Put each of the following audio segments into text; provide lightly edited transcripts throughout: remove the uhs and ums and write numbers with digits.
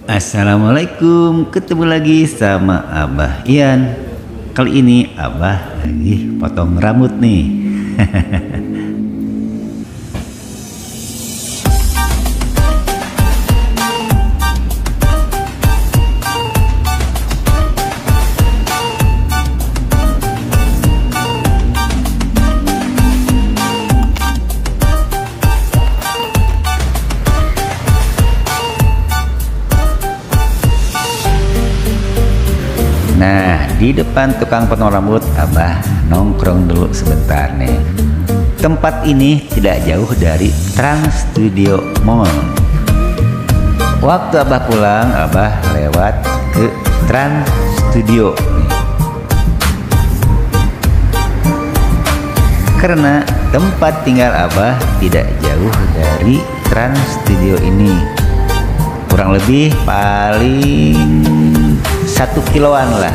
Assalamualaikum, ketemu lagi sama Abah Ian. Kali ini Abah lagi potong rambut nih. Nah, di depan tukang potong rambut Abah nongkrong dulu sebentar nih. Tempat ini tidak jauh dari Trans Studio Mall. Waktu Abah pulang, Abah lewat ke Trans Studio nih. Karena tempat tinggal Abah tidak jauh dari Trans Studio ini, kurang lebih paling 1 kiloan lah.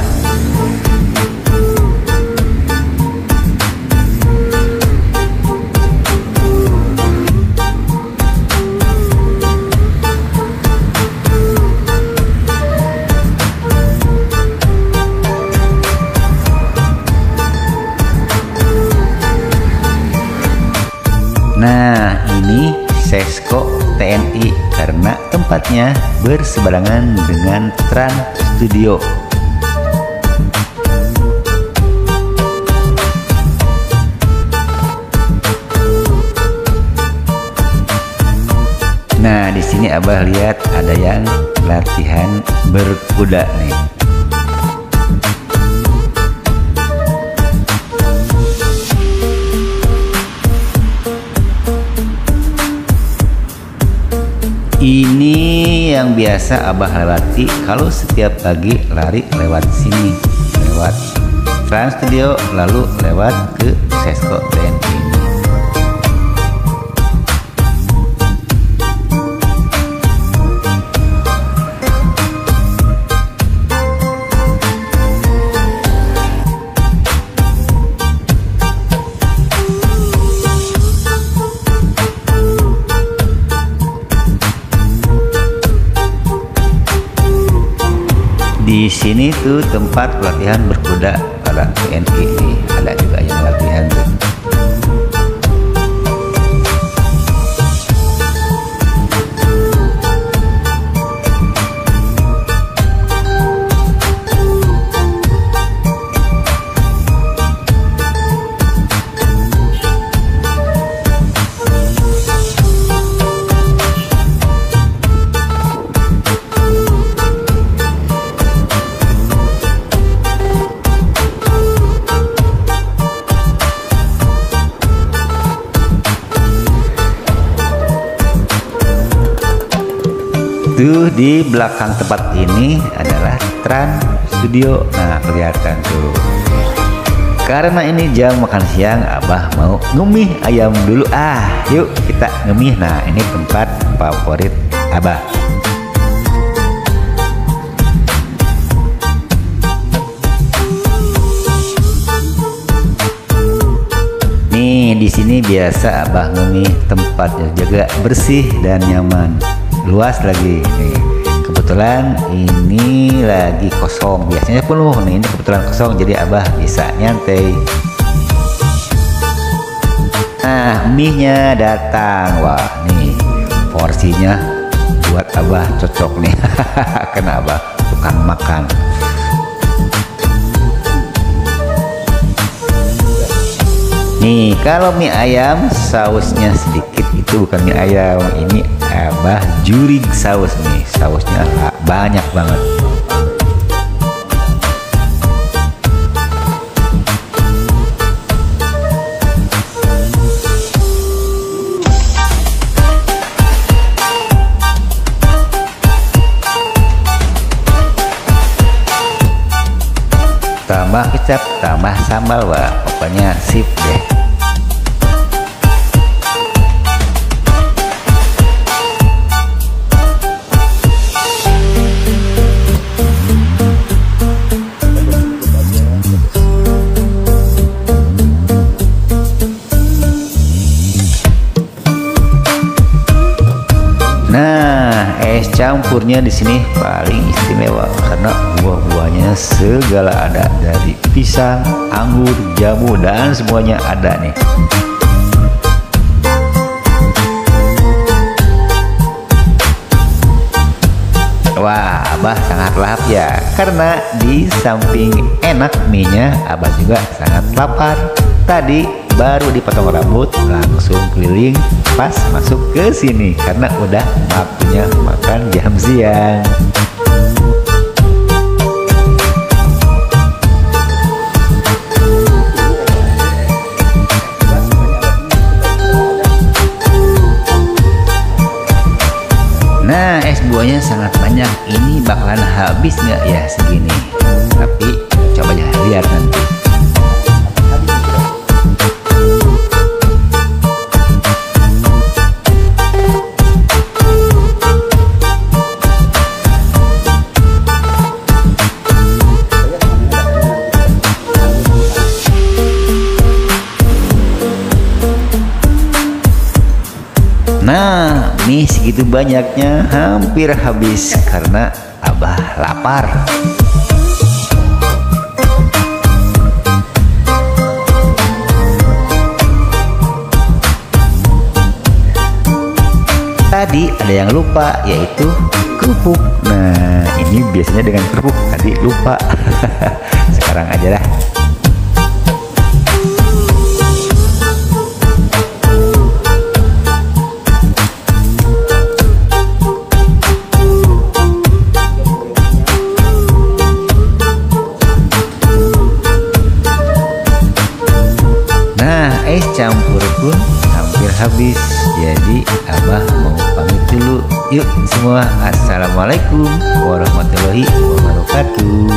Nah, ini Sesko TNI karena tempatnya berseberangan dengan Trans Studio. Nah, di sini Abah lihat ada yang latihan berkuda nih. Ini yang biasa Abah lewati kalau setiap pagi lari lewat sini, lewat Trans Studio lalu lewat ke Sesko TNI. Di sini tuh tempat pelatihan berkuda para TNI nih, ada juga yang latihan tuh. Tuh di belakang tempat ini adalah Trans Studio. Nah, kelihatan tuh. Karena ini jam makan siang, Abah mau ngemih ayam dulu. Yuk kita ngemih. Nah, ini tempat favorit Abah. Nih, di sini biasa Abah ngemih, tempatnya juga bersih dan nyaman. Luas lagi nih. Kebetulan ini lagi kosong, biasanya penuh nih, ini kebetulan kosong jadi Abah bisa nyantai. Nah, mie-nya datang. Wah, nih porsinya buat Abah cocok nih. Karena Abah tukang makan. Nih, kalau mie ayam sausnya sedikit, itu bukan mie ayam, ini Abah jurig saus nih, sausnya banyak banget. Tambah kecap, tambah sambal, wah pokoknya sip deh. tentunya di sini paling istimewa karena buah-buahnya segala ada, dari pisang, anggur, jambu dan semuanya ada nih. Wah, Abah sangat lahap ya, karena di samping enak mie-nya, Abah juga sangat lapar. Tadi baru dipotong rambut, langsung keliling pas masuk ke sini karena udah waktunya makan jam siang. Nah, es buahnya sangat banyak. Ini bakalan habis nggak ya segini? Tapi coba ya lihat nanti. Nah, mie segitu banyaknya hampir habis karena Abah lapar. Tadi ada yang lupa, yaitu kerupuk. Nah, ini biasanya dengan kerupuk, tadi lupa. Sekarang aja dah. Es campur pun hampir habis, jadi Abah mau pamit dulu. Yuk semua, assalamualaikum warahmatullahi wabarakatuh.